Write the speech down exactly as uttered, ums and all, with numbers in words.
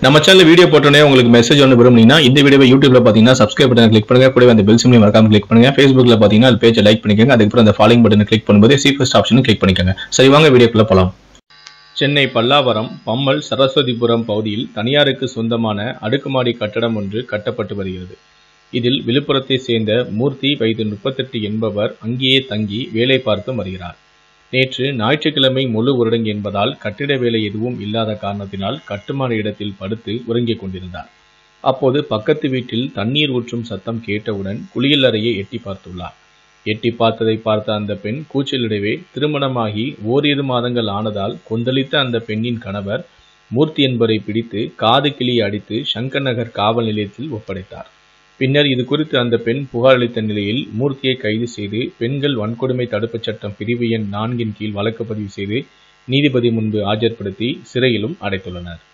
நம்ம channel video போட்டோனே உங்களுக்கு message ஒன்று விரும்புனீங்கன்னா இந்த வீடியோவை யூடியூப்ல பாத்தீங்கன்னா சப்ஸ்கிரைப் பட்டனை கிளிக் பண்ணுங்க, கூடவே அந்த பெல் சிம்லையும் மறக்காம கிளிக் பண்ணுங்க. Facebookல பாத்தீங்கன்னா அது பேஜை லைக் பண்ணிக்கோங்க. அதுக்கப்புறம் அந்த ஃபாலோயிங் பட்டனை கிளிக் பண்ணும்போது சி ஃபர்ஸ்ட் ஆப்ஷனும் கிளிக் பண்ணிக்கோங்க. சரி வாங்க வீடியோக்குள்ள போலாம். சென்னை பல்லாவரம் பம்மல் சரஸ்வதிபுரம் பகுதியில் தனியாருக்கு சொந்தமான அடுக்குமாடி கட்டடம் ஒன்று கட்டப்பட்டு வருகிறது. இதில் விழுப்புரத்தை சேர்ந்த மூர்த்தி வயது முப்பத்தெட்டு என்பவர் அங்கேயே தங்கி வேலை பார்த்து வருகிறார். நேற்று ஞாயிற்றுக்கிழமை முழு ஊரடங்கு என்பதால் கட்டிட வேலை எதுவும் இல்லாத காரணத்தினால் கட்டுமான இடத்தில் படுத்து உறங்கிக் கொண்டிருந்தார். அப்போது பக்கத்து வீட்டில் தண்ணீர் ஊற்றும் சத்தம் கேட்டவுடன் குளியல் அறையை எட்டி பார்த்துள்ளார். எட்டி பார்த்ததை பார்த்த அந்த பெண் கூச்சலிடவே திருமணமாகி ஓரிரு மாதங்கள் ஆனதால் கொந்தளித்த அந்த பெண்ணின் கணவர் மூர்த்தி என்பவரை பிடித்து காது கிளியை அடித்து சங்கர் நகர் காவல் நிலையத்தில் ஒப்படைத்தார். பின்னர் இது குறித்து அந்த பெண் புகார் அளித்த நிலையில் மூர்த்தியை கைது செய்து பெண்கள் வன்கொடுமை தடுப்புச் சட்டம் பிரிவு எண் நான்கின் கீழ் வழக்கு பதிவு செய்து நீதிபதி முன்பு ஆஜர்படுத்தி சிறையிலும் அடைத்துள்ளனர்.